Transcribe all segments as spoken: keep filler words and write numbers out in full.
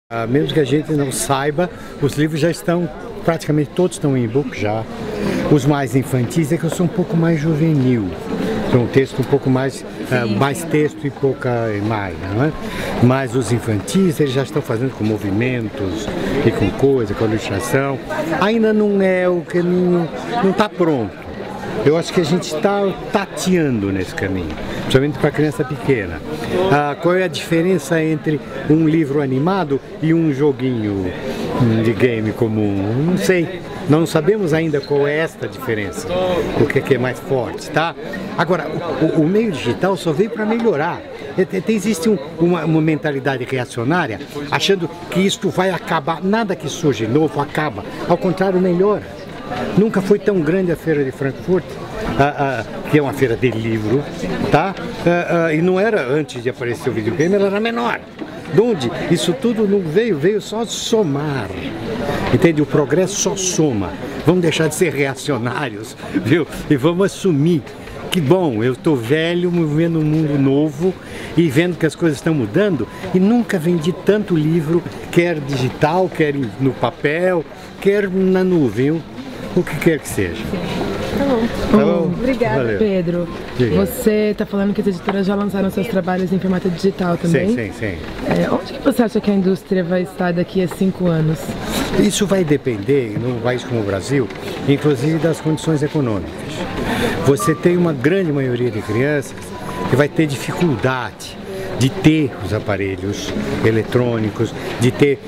Ah, mesmo que a gente não saiba, os livros já estão, praticamente todos estão em e-book já. Os mais infantis é que eu sou um pouco mais juvenil. São um texto um pouco mais, uh, mais texto e pouca imagem, não é? Mas os infantis, eles já estão fazendo com movimentos e com coisa, com ilustração. Ainda não é o caminho, não está pronto. Eu acho que a gente está tateando nesse caminho, principalmente para criança pequena. Ah, qual é a diferença entre um livro animado e um joguinho de game comum? Não sei, não sabemos ainda qual é esta diferença, o que é, que é mais forte, tá? Agora, o, o meio digital só veio para melhorar. Existe um, uma, uma mentalidade reacionária, achando que isto vai acabar, nada que surge novo acaba, ao contrário, melhora. Nunca foi tão grande a feira de Frankfurt, ah, ah, que é uma feira de livro, tá? Ah, ah, e não era antes de aparecer o videogame, ela era menor. De onde? Isso tudo não veio, veio só somar. Entende? O progresso só soma. Vamos deixar de ser reacionários, viu? E vamos assumir. Que bom, eu estou velho, vivendo um mundo novo e vendo que as coisas estão mudando e nunca vendi tanto livro, quer digital, quer no papel, quer na nuvem, o que quer que seja. Tá bom. Tá bom? Obrigada. Valeu. Pedro, Diga. Você está falando que as editoras já lançaram seus trabalhos em formato digital também? Sim, sim, sim. É, onde que você acha que a indústria vai estar daqui a cinco anos? Isso vai depender, num país como o Brasil, inclusive das condições econômicas. Você tem uma grande maioria de crianças que vai ter dificuldade de ter os aparelhos eletrônicos, de ter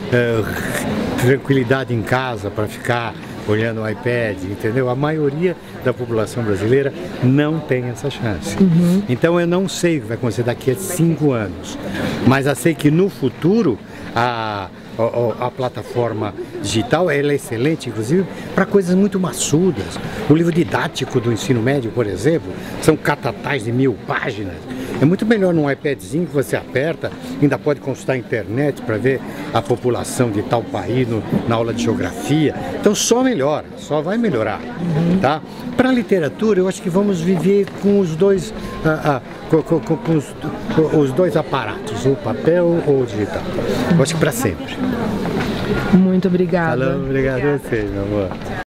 uh, tranquilidade em casa para ficar olhando o iPad, entendeu? A maioria da população brasileira não tem essa chance. Uhum. Então eu não sei o que vai acontecer daqui a cinco anos, mas eu sei que no futuro a, a, a plataforma digital ela é excelente, inclusive, para coisas muito maçudas. O livro didático do ensino médio, por exemplo, são catatais de mil páginas. É muito melhor num iPadzinho que você aperta, ainda pode consultar a internet para ver a população de tal país no, na aula de geografia. Então só melhora, só vai melhorar, tá? Para a literatura, eu acho que vamos viver com os dois, ah, ah, com, com, com os, os dois aparatos, o papel ou o digital. Eu acho que para sempre. Muito obrigada. Falou, obrigado a você, meu amor.